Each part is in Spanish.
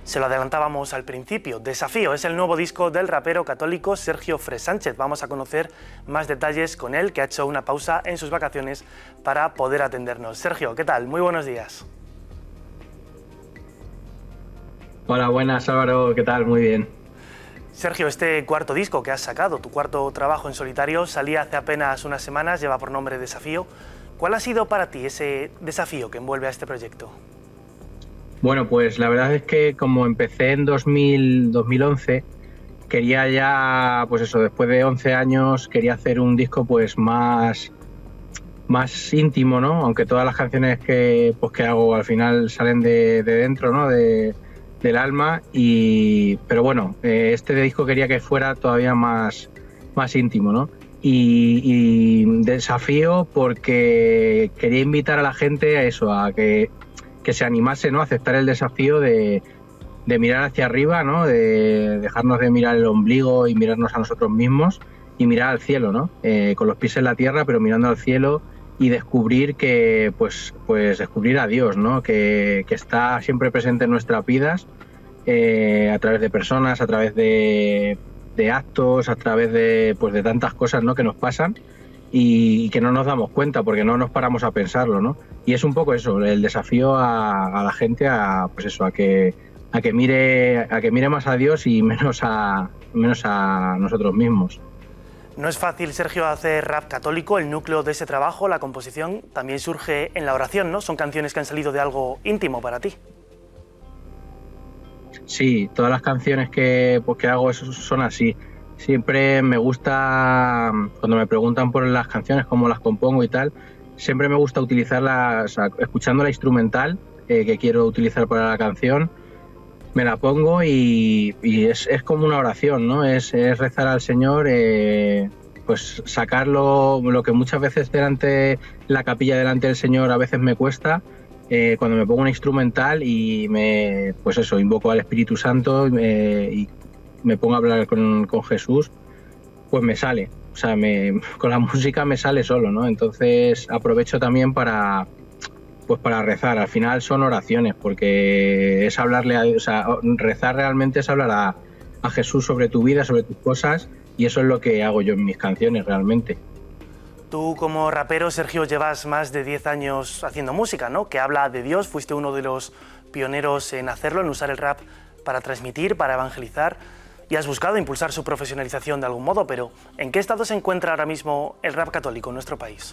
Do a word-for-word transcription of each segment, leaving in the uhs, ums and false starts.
Se lo adelantábamos al principio. Desafío es el nuevo disco del rapero católico Sergio Fresánchez. Vamos a conocer más detalles con él, que ha hecho una pausa en sus vacaciones para poder atendernos. Sergio, ¿qué tal? Muy buenos días. Hola, buenas Álvaro, ¿qué tal? Muy bien. Sergio, este cuarto disco que has sacado, tu cuarto trabajo en solitario, salía hace apenas unas semanas, lleva por nombre Desafío. ¿Cuál ha sido para ti ese desafío que envuelve a este proyecto? Bueno, pues la verdad es que como empecé en dos mil, dos mil once, quería ya, pues eso, después de once años, quería hacer un disco pues más, más íntimo, ¿no? Aunque todas las canciones que, pues, que hago al final salen de, de dentro, ¿no? De, del alma, y, pero bueno, eh, este disco quería que fuera todavía más, más íntimo, ¿no? Y, y desafío porque quería invitar a la gente a eso, a que que se animase, ¿no? A aceptar el desafío de, de mirar hacia arriba, ¿no? De dejarnos de mirar el ombligo y mirarnos a nosotros mismos y mirar al cielo, ¿no? Eh, con los pies en la tierra, pero mirando al cielo y descubrir que, pues, pues descubrir a Dios, ¿no? Que, que está siempre presente en nuestras vidas, eh, a través de personas, a través de, de actos, a través de, pues, de tantas cosas, ¿no? Que nos pasan y que no nos damos cuenta porque no nos paramos a pensarlo, ¿no? Y es un poco eso, el desafío a, a la gente a, pues eso, a que a que mire a que mire más a Dios y menos a menos a nosotros mismos. No es fácil, Sergio, hacer rap católico. El núcleo de ese trabajo, la composición, también surge en la oración, ¿no? Son canciones que han salido de algo íntimo para ti. Sí, todas las canciones que, pues, que hago son así. Siempre me gusta, cuando me preguntan por las canciones, cómo las compongo y tal, siempre me gusta utilizarlas, o sea, escuchando la instrumental eh, que quiero utilizar para la canción, me la pongo y, y es, es como una oración, ¿no? Es, es rezar al Señor, eh, pues sacarlo, lo que muchas veces delante, la capilla delante del Señor a veces me cuesta, eh, cuando me pongo una instrumental y me, pues eso, invoco al Espíritu Santo eh, y me pongo a hablar con, con Jesús, pues me sale, o sea, me, con la música me sale solo, ¿no? Entonces aprovecho también para, pues para rezar. Al final son oraciones, porque es hablarle a Dios, o sea, rezar realmente es hablar a, a Jesús sobre tu vida, sobre tus cosas, y eso es lo que hago yo en mis canciones realmente. Tú como rapero, Sergio, llevas más de diez años haciendo música, ¿no? Que habla de Dios, fuiste uno de los pioneros en hacerlo, en usar el rap para transmitir, para evangelizar. Y has buscado impulsar su profesionalización de algún modo, pero ¿en qué estado se encuentra ahora mismo el rap católico en nuestro país?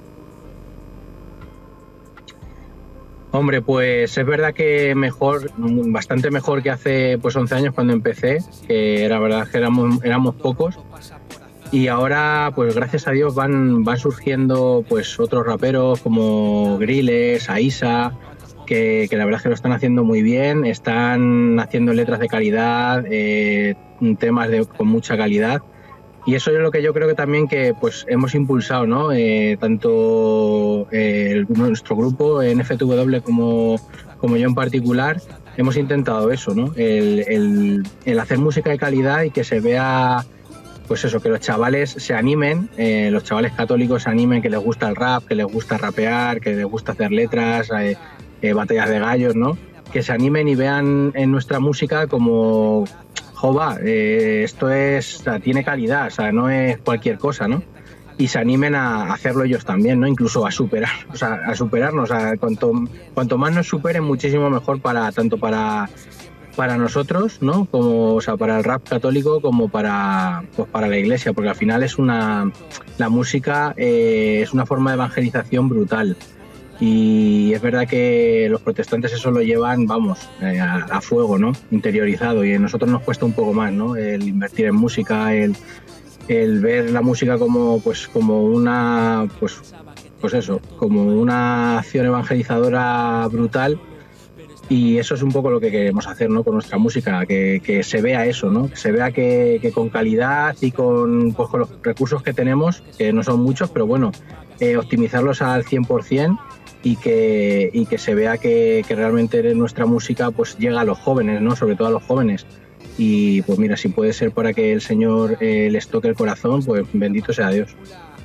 Hombre, pues es verdad que mejor, bastante mejor que hace pues once años cuando empecé, que era verdad que éramos, éramos pocos, y ahora pues gracias a Dios van, van surgiendo pues otros raperos como Griles, Aisa, Que, que la verdad es que lo están haciendo muy bien, están haciendo letras de calidad, eh, temas de, con mucha calidad, y eso es lo que yo creo que también que pues hemos impulsado, ¿no? Eh, tanto eh, el, nuestro grupo en F T W como, como yo en particular hemos intentado eso, ¿no? El, el, el hacer música de calidad y que se vea, pues eso, que los chavales se animen, eh, los chavales católicos se animen, que les gusta el rap, que les gusta rapear, que les gusta hacer letras, eh, Eh, batallas de gallos, ¿no? Que se animen y vean en nuestra música como, jova, eh, esto es, o sea, tiene calidad, o sea, no es cualquier cosa, ¿no? Y se animen a hacerlo ellos también, ¿no? Incluso a superar, o sea, a superarnos, o sea, cuanto, cuanto más nos superen, muchísimo mejor para, tanto para, para nosotros, ¿no? Como, o sea, para el rap católico como para, pues para la iglesia, porque al final es una, la música eh, es una forma de evangelización brutal. Y es verdad que los protestantes eso lo llevan, vamos, eh, a, a fuego, ¿no? Interiorizado, y a nosotros nos cuesta un poco más, ¿no? El invertir en música, el, el ver la música como, pues, como una, pues, pues eso, como una acción evangelizadora brutal, y eso es un poco lo que queremos hacer, ¿no? Con nuestra música, que, que se vea eso, ¿no? Que se vea que, que con calidad y con, pues, con los recursos que tenemos, que no son muchos, pero bueno, eh, optimizarlos al cien por ciento. Y que, y que se vea que, que realmente nuestra música pues llega a los jóvenes, ¿no? Sobre todo a los jóvenes. Y pues mira, si puede ser para que el Señor eh, les toque el corazón, pues bendito sea Dios.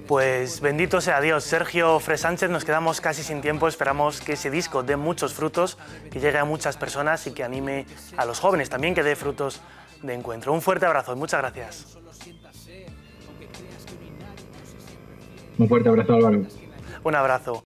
Pues bendito sea Dios. Sergio Fre Sánchez, nos quedamos casi sin tiempo. Esperamos que ese disco dé muchos frutos, que llegue a muchas personas y que anime a los jóvenes también, que dé frutos de encuentro. Un fuerte abrazo y muchas gracias. Un fuerte abrazo, Álvaro. Un abrazo.